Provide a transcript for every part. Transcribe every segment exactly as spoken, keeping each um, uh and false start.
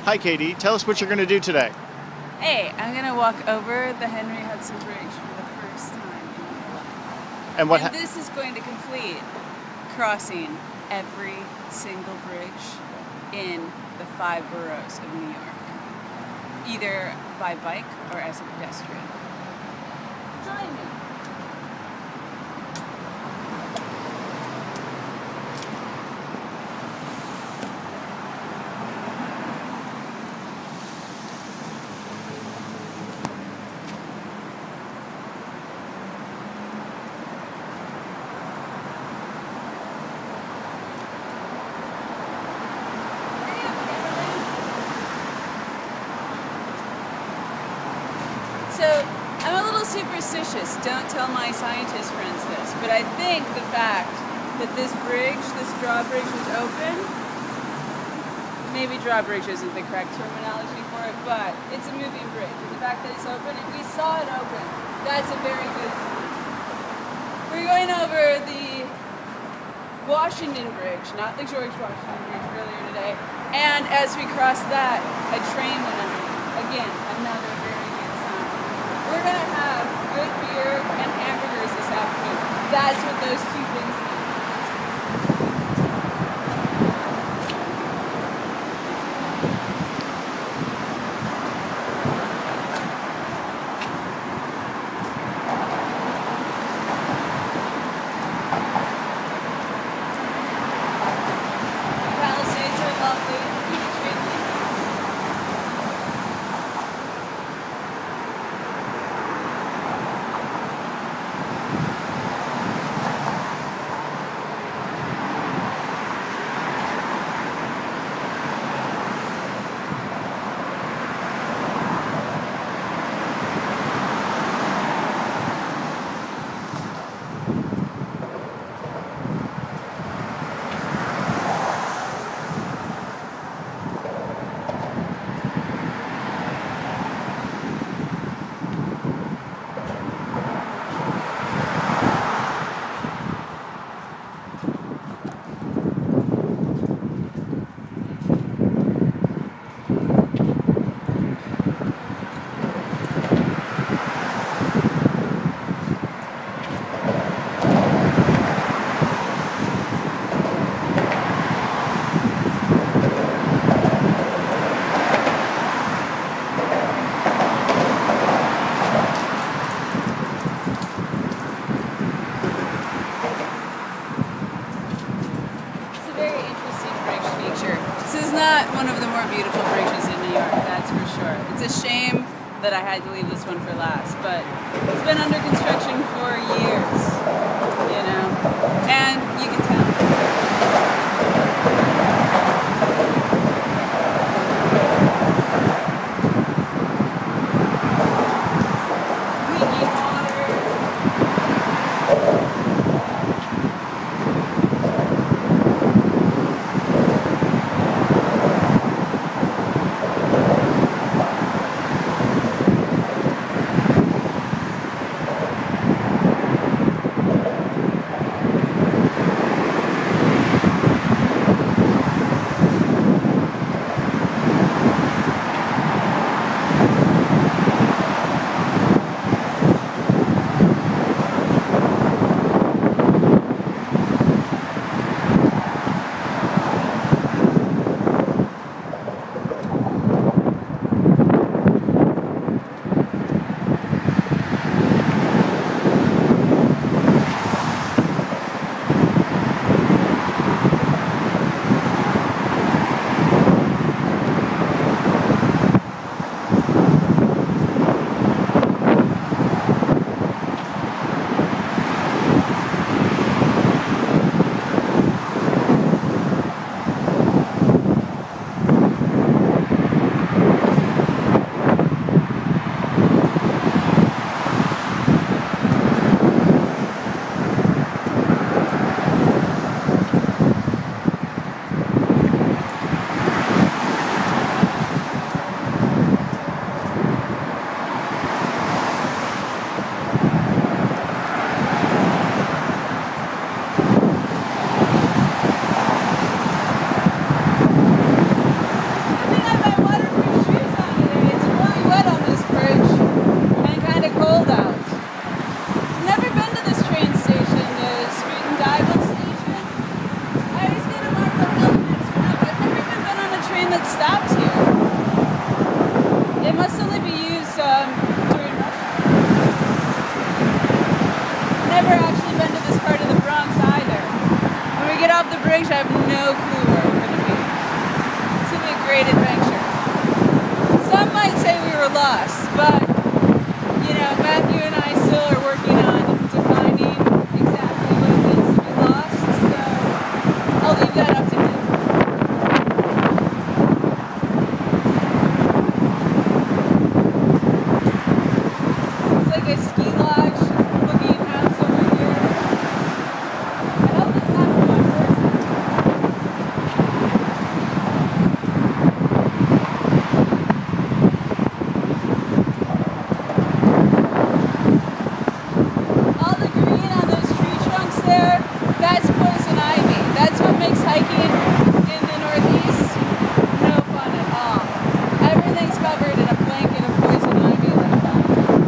Hi, Katie. Tell us what you're going to do today. Hey, I'm going to walk over the Henry Hudson Bridge for the first time in my life. And what? And this is going to complete crossing every single bridge in the five boroughs of New York, either by bike or as a pedestrian. Join me. So, I'm a little superstitious, don't tell my scientist friends this, but I think the fact that this bridge, this drawbridge was open, maybe drawbridge isn't the correct terminology for it, but it's a moving bridge. And the fact that it's open, and we saw it open, that's a very good sign. We're going over the Washington Bridge, not the George Washington Bridge earlier today, and as we crossed that, a train went under. Again, another very We're going to have good beer and hamburgers this afternoon. That's what those two things mean. Palisades are lovely. This is not one of the more beautiful bridges in New York, that's for sure. It's a shame that I had to leave this one for last, but it's been under construction for years, you know, and you can tell. it stops here. It must only be used um, during rush hour. Never actually been to this part of the Bronx either. When we get off the bridge, I have no clue where we're going to be. It's going to be a great adventure. Some might say we were lost, but, you know, Matthew and I still are working on defining exactly what it means to be lost, so I'll leave that up to him. It's like a ski lodge looking house over here. I hope it's not for one person. All the green on those tree trunks there, that's poison ivy. That's what makes hiking in the Northeast no fun at all. Everything's covered in a blanket of poison ivy like that.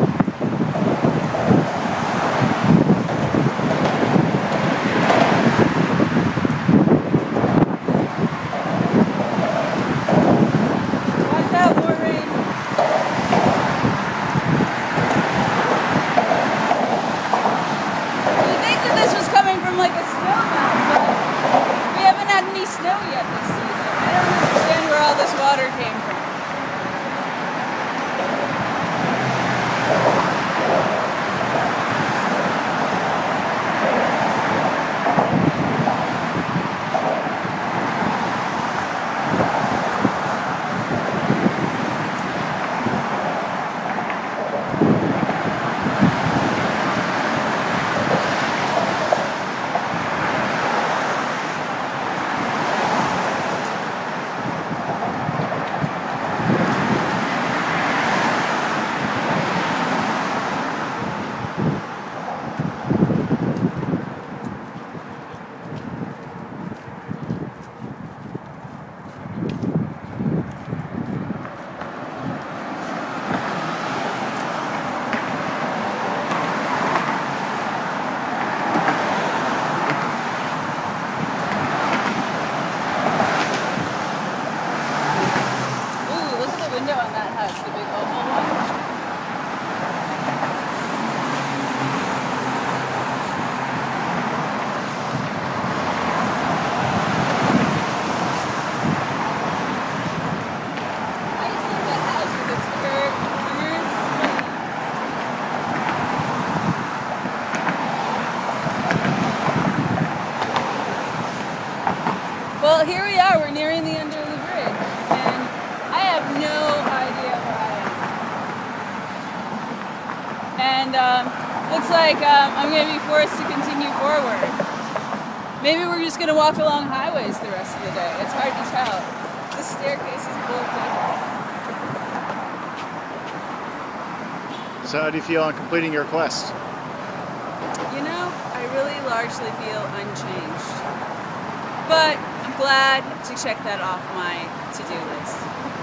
Watch out, more rain. You'd think that this was coming from like a snow melt, but we haven't had any snow yet this season. I don't understand where all this water came from. Ooh, look at the window on that house, the big oval one. I just think that house with its curved corners is funny. Well, here we are. We're nearing the end of the bridge, and I have no idea where I am. And um, looks like um, I'm going to be forced to continue forward. Maybe we're just going to walk along highways the rest of the day. It's hard to tell. This staircase is bolted. So how do you feel on completing your quest? You know, I really largely feel unchanged. But I'm glad to check that off my to-do list.